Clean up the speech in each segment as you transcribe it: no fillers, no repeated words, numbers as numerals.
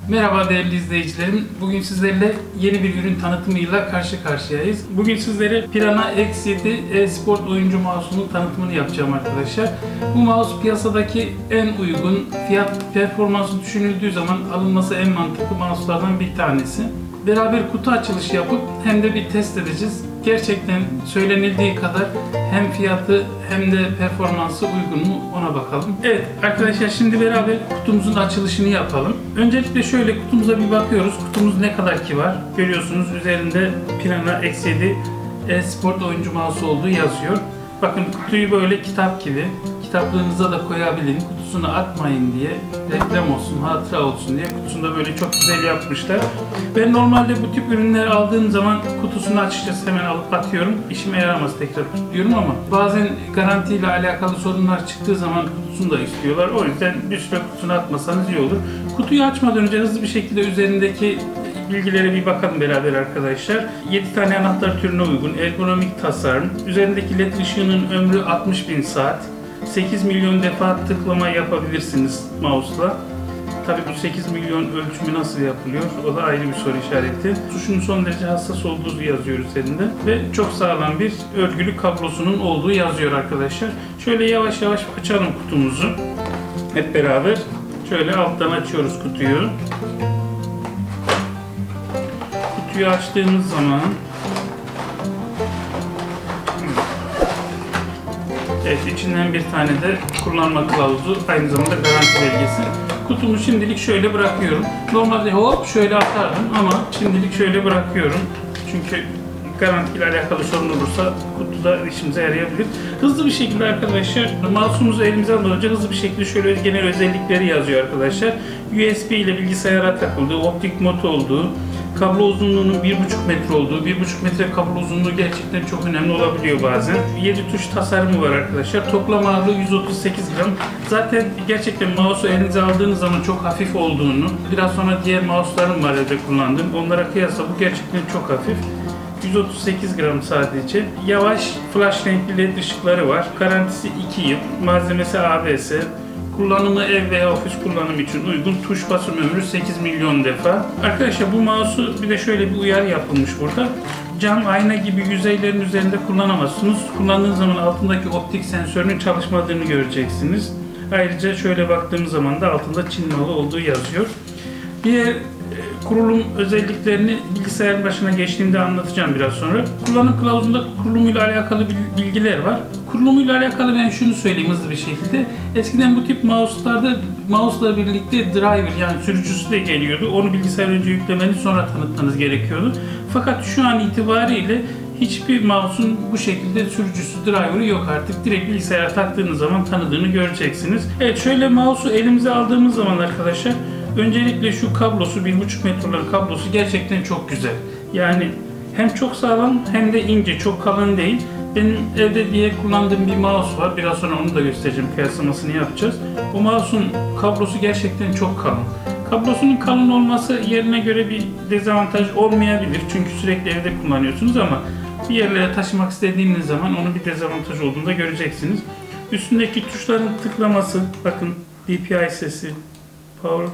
Merhaba değerli izleyicilerim. Bugün sizlerle yeni bir ürün tanıtımıyla karşı karşıyayız. Bugün sizlere Piranha X7 e-sport oyuncu mouse'unun tanıtımını yapacağım arkadaşlar. Bu mouse piyasadaki en uygun, fiyat performansı düşünüldüğü zaman alınması en mantıklı mouse'lardan bir tanesi. Beraber kutu açılışı yapıp hem de bir test edeceğiz. Gerçekten söylenildiği kadar hem fiyatı hem de performansı uygun mu ona bakalım. Evet arkadaşlar, şimdi beraber kutumuzun açılışını yapalım. Öncelikle şöyle kutumuza bir bakıyoruz. Kutumuz ne kadar ki var. Görüyorsunuz üzerinde Piranha X7 e-sport oyuncu mouse olduğu yazıyor. Bakın kutuyu böyle kitap gibi kitaplığınıza da koyabilin, kutusunu atmayın diye, reklam olsun, hatıra olsun diye kutusunda böyle çok güzel yapmışlar. Ben normalde bu tip ürünler aldığım zaman kutusunu açıkçası hemen alıp atıyorum. İşime yaramaz tekrar tutuyorum ama bazen garantiyle alakalı sorunlar çıktığı zaman kutusunu da istiyorlar. O yüzden bir süre kutusunu atmasanız iyi olur. Kutuyu açmadan önce hızlı bir şekilde üzerindeki bilgilere bir bakalım beraber arkadaşlar. 7 tane anahtar türüne uygun, ergonomik tasarım, üzerindeki led ışığının ömrü 60.000 saat, 8 milyon defa tıklama yapabilirsiniz mouse'la. Tabi bu 8 milyon ölçümü nasıl yapılıyor? O da ayrı bir soru işareti. Tuşun son derece hassas olduğu yazıyor üzerinde ve çok sağlam bir örgülü kablosunun olduğu yazıyor arkadaşlar. Şöyle yavaş yavaş açalım kutumuzu. Hep beraber şöyle alttan açıyoruz kutuyu. Kutuyu açtığımız zaman evet, içinden bir tane de kullanma kılavuzu, aynı zamanda garanti belgesi. Kutumu şimdilik şöyle bırakıyorum. Normalde hop şöyle atardım ama şimdilik şöyle bırakıyorum. Çünkü garanti ile alakalı sorun olursa kutuda işimize yarayabilir. Hızlı bir şekilde arkadaşlar mouse'umuzu elimize almadan önce hızlı bir şekilde şöyle genel özellikleri yazıyor arkadaşlar. USB ile bilgisayara takıldığı, optik mod olduğu, kablo uzunluğunun 1,5 metre olduğu, 1,5 metre kablo uzunluğu gerçekten çok önemli olabiliyor bazen. 7 tuş tasarımı var arkadaşlar. Toplam ağırlığı 138 gram. Zaten gerçekten mouse'u elinize aldığınız zaman çok hafif olduğunu, biraz sonra diğer mouse'larım var evde kullandığım, onlara kıyasla bu gerçekten çok hafif. 138 gram sadece. Yavaş flash renkli led ışıkları var. Garantisi 2 yıl. Malzemesi ABS. Kullanımı ev veya ofis kullanımı için uygun. Tuş basım ömrü 8 milyon defa. Arkadaşlar bu mouse'u bir de şöyle bir uyarı yapılmış burada. Cam, ayna gibi yüzeylerin üzerinde kullanamazsınız. Kullandığınız zaman altındaki optik sensörünün çalışmadığını göreceksiniz. Ayrıca şöyle baktığımız zaman da altında Çin malı olduğu yazıyor. Diğer kurulum özelliklerini bilgisayarın başına geçtiğimde anlatacağım biraz sonra. Kullanım kılavuzunda kurulumuyla alakalı bilgiler var. Kurulumuyla alakalı ben şunu söyleyeyim hızlı bir şekilde. Eskiden bu tip mouse'larda mouse'la birlikte driver, yani sürücüsü de geliyordu. Onu bilgisayar önce yüklemeniz, sonra tanıtmanız gerekiyordu. Fakat şu an itibariyle hiçbir mouse'un bu şekilde sürücüsü, driver'ı yok artık. Direkt bilgisayara taktığınız zaman tanıdığını göreceksiniz. Evet, şöyle mouse'u elimize aldığımız zaman arkadaşlar, öncelikle şu kablosu, 1,5 metre olan kablosu gerçekten çok güzel. Yani hem çok sağlam hem de ince, çok kalın değil. Benim evde diye kullandığım bir mouse var. Biraz sonra onu da göstereceğim, kıyaslamasını yapacağız. Bu mouse'un kablosu gerçekten çok kalın. Kablosunun kalın olması yerine göre bir dezavantaj olmayabilir. Çünkü sürekli evde kullanıyorsunuz ama bir yerlere taşımak istediğiniz zaman onun bir dezavantaj olduğunu da göreceksiniz. Üstündeki tuşların tıklaması, bakın DPI sesi, power,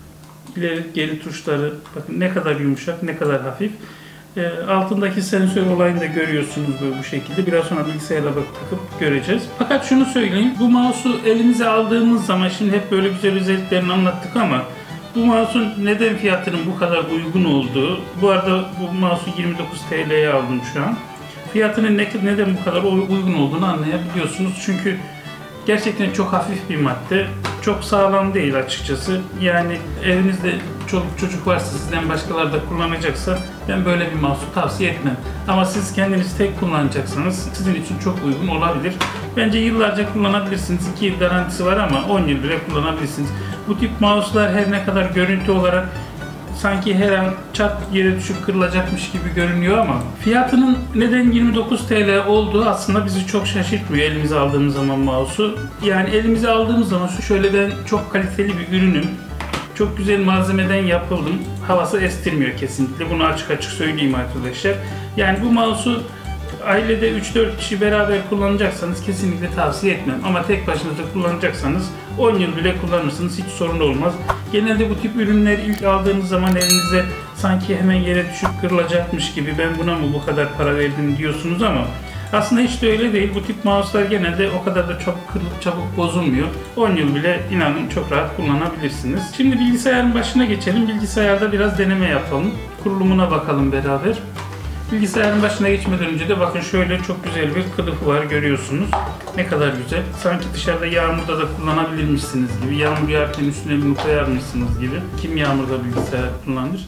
ileri geri tuşları, bakın ne kadar yumuşak, ne kadar hafif. Altındaki sensör olayını da görüyorsunuz böyle bu şekilde. Biraz sonra bilgisayarla takıp göreceğiz. Fakat şunu söyleyeyim, bu mouse'u elimize aldığımız zaman, şimdi hep böyle güzel özelliklerini anlattık ama bu mouse'un neden fiyatının bu kadar uygun olduğu, bu arada bu mouse'u 29 TL'ye aldım şu an. Fiyatının neden bu kadar uygun olduğunu anlayabiliyorsunuz. Çünkü gerçekten çok hafif bir madde. Çok sağlam değil açıkçası. Yani evinizde çoluk çocuk varsa, sizden başkaları da kullanacaksa ben böyle bir mouse'u tavsiye etmem. Ama siz kendiniz tek kullanacaksanız sizin için çok uygun olabilir. Bence yıllarca kullanabilirsiniz. 2 yıl garantisi var ama 10 yıl bile kullanabilirsiniz. Bu tip mouse'lar her ne kadar görüntü olarak sanki her an çat yere düşüp kırılacakmış gibi görünüyor ama fiyatının neden 29 TL olduğu aslında bizi çok şaşırtmıyor elimize aldığımız zaman mouse'u. Yani elimize aldığımız zaman şöyle, ben çok kaliteli bir ürünüm. Çok güzel malzemeden yapıldım. Havası estirmiyor kesinlikle. Bunu açık açık söyleyeyim arkadaşlar. Yani bu mouse'u ailede 3-4 kişi beraber kullanacaksanız kesinlikle tavsiye etmem. Ama tek başınıza kullanacaksanız 10 yıl bile kullanırsınız, hiç sorun olmaz. Genelde bu tip ürünleri ilk aldığınız zaman elinize sanki hemen yere düşüp kırılacakmış gibi ben buna mı bu kadar para verdim diyorsunuz ama aslında hiç de öyle değil. Bu tip mouse'lar genelde o kadar da çok kırılıp çabuk bozulmuyor. 10 yıl bile inanın çok rahat kullanabilirsiniz. Şimdi bilgisayarın başına geçelim. Bilgisayarda biraz deneme yapalım. Kurulumuna bakalım beraber. Bilgisayarın başına geçmeden önce de bakın şöyle çok güzel bir kılıfı var, görüyorsunuz. Ne kadar güzel. Sanki dışarıda yağmurda da kullanabilirmişsiniz gibi. Yağmur yağarken üstüne bunu koyarmışsınız gibi. Kim yağmurda bilgisayar kullanır?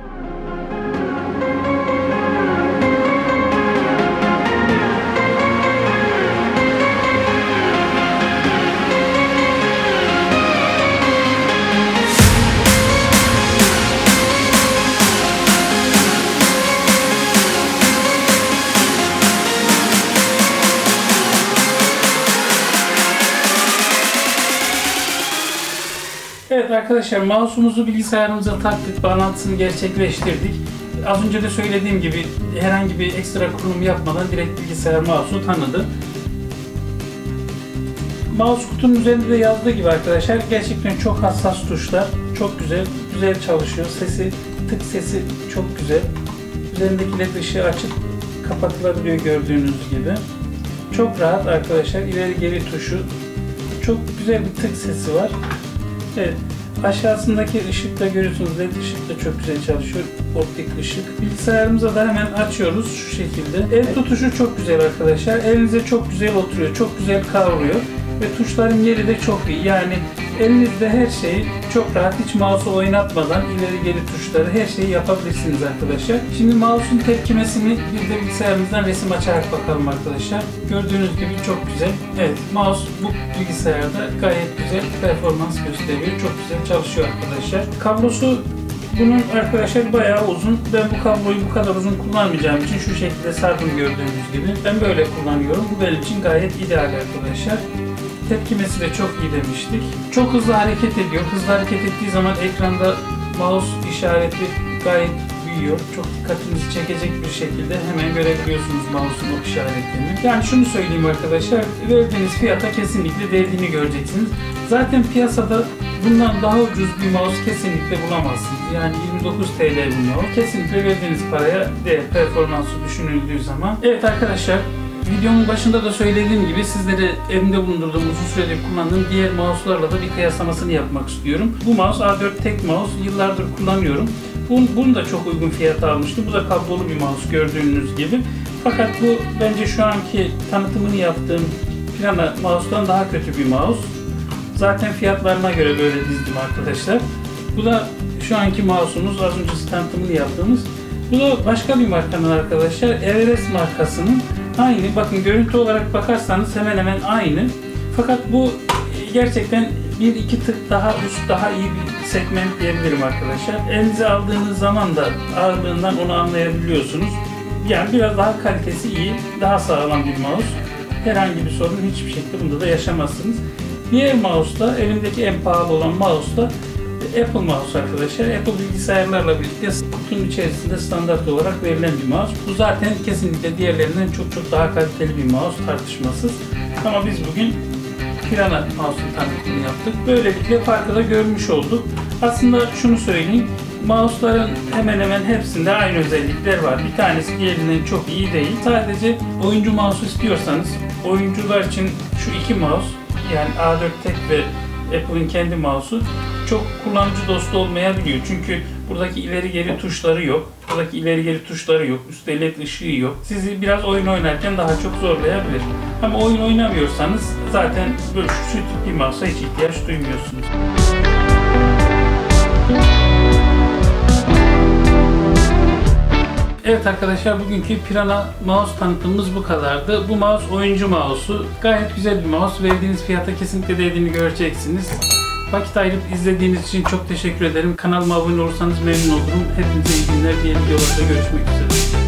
Evet arkadaşlar, mouse'umuzu bilgisayarımıza taktık, bağlantısını gerçekleştirdik. Az önce de söylediğim gibi herhangi bir ekstra kurulum yapmadan direkt bilgisayar mouse'u tanıdı. Mouse kutunun üzerinde de yazdığı gibi arkadaşlar gerçekten çok hassas tuşlar, çok güzel çalışıyor. Sesi, tık sesi çok güzel. Üzerindeki led ışığı açıp kapatılabiliyor gördüğünüz gibi. Çok rahat arkadaşlar, ileri geri tuşu, çok güzel bir tık sesi var. Evet, aşağısındaki ışıkta görüyorsunuz, led ışık da çok güzel çalışıyor, optik ışık. Bilgisayarımıza da hemen açıyoruz şu şekilde. El tutuşu çok güzel arkadaşlar, elinize çok güzel oturuyor, çok güzel kavruyor ve tuşların yeri de çok iyi. Yani elinizde her şeyi çok rahat, hiç mouse'u oynatmadan ileri geri tuşları, her şeyi yapabilirsiniz arkadaşlar. Şimdi mouse'un tepkimesini bir de bilgisayarımızdan resim açarak bakalım arkadaşlar. Gördüğünüz gibi çok güzel. Evet, mouse bu bilgisayarda gayet güzel performans gösteriyor. Çok güzel çalışıyor arkadaşlar. Kablosu bunun arkadaşlar bayağı uzun. Ben bu kabloyu bu kadar uzun kullanmayacağım için şu şekilde sardım gördüğünüz gibi. Ben böyle kullanıyorum. Bu benim için gayet ideal arkadaşlar. Tepkimesi de çok iyi demiştik. Çok hızlı hareket ediyor. Hızlı hareket ettiği zaman ekranda mouse işareti gayet büyüyor. Çok dikkatinizi çekecek bir şekilde hemen görebiliyorsunuz mouse'un o işaretini. Yani şunu söyleyeyim arkadaşlar, verdiğiniz fiyata kesinlikle değdiğini göreceksiniz. Zaten piyasada bundan daha ucuz bir mouse kesinlikle bulamazsınız. Yani 29 TL bu mouse. Kesinlikle verdiğiniz paraya değer, performansı düşünüldüğü zaman. Evet arkadaşlar, videonun başında da söylediğim gibi sizlere evimde bulundurduğum, uzun süredir kullandığım diğer mouse'larla da bir kıyaslamasını yapmak istiyorum. Bu mouse A4 tek mouse, yıllardır kullanıyorum. Bunu da çok uygun fiyata almıştım. Bu da kablolu bir mouse gördüğünüz gibi. Fakat bu bence şu anki tanıtımını yaptığım Pirana mouse'dan daha kötü bir mouse. Zaten fiyatlarına göre böyle dizdim arkadaşlar. Bu da şu anki mouse'umuz, az önce tanıtımını yaptığımız. Bu da başka bir markanın arkadaşlar, Everest markasının. Aynı, bakın görüntü olarak bakarsanız hemen hemen aynı. Fakat bu gerçekten bir iki tık daha üst, daha iyi bir segment diyebilirim arkadaşlar. Elinize aldığınız zaman da ağırlığından onu anlayabiliyorsunuz. Yani biraz daha kalitesi iyi, daha sağlam bir mouse. Herhangi bir sorun hiçbir şekilde bunda da yaşamazsınız. Diğer mouse da, elimdeki en pahalı olan mouse da Apple mouse arkadaşlar. Apple bilgisayarlarla birlikte kutunun içerisinde standart olarak verilen bir mouse. Bu zaten kesinlikle diğerlerinden çok daha kaliteli bir mouse, tartışmasız. Ama biz bugün Pirana mouse'un tanıtımını yaptık. Böylelikle farkı da görmüş olduk. Aslında şunu söyleyeyim, mouse'ların hemen hemen hepsinde aynı özellikler var. Bir tanesi diğerinden çok iyi değil. Sadece oyuncu mouse istiyorsanız, oyuncular için şu iki mouse, yani A4 tek ve Apple'ın kendi mouse'u çok kullanıcı dostu olmayabiliyor. Çünkü buradaki ileri geri tuşları yok. Buradaki ileri geri tuşları yok. Üstte led ışığı yok. Sizi biraz oyun oynarken daha çok zorlayabilir. Ama oyun oynamıyorsanız zaten böyle şu tip bir mouse'a hiç ihtiyaç duymuyorsunuz. Evet arkadaşlar, bugünkü Pirana mouse tanıtımımız bu kadardı. Bu mouse oyuncu mouse'u. Gayet güzel bir mouse. Verdiğiniz fiyata kesinlikle değdiğini göreceksiniz. Vakit ayırıp izlediğiniz için çok teşekkür ederim. Kanalıma abone olursanız memnun olurum. Hepinize iyi günler. Diğer videolarda görüşmek üzere.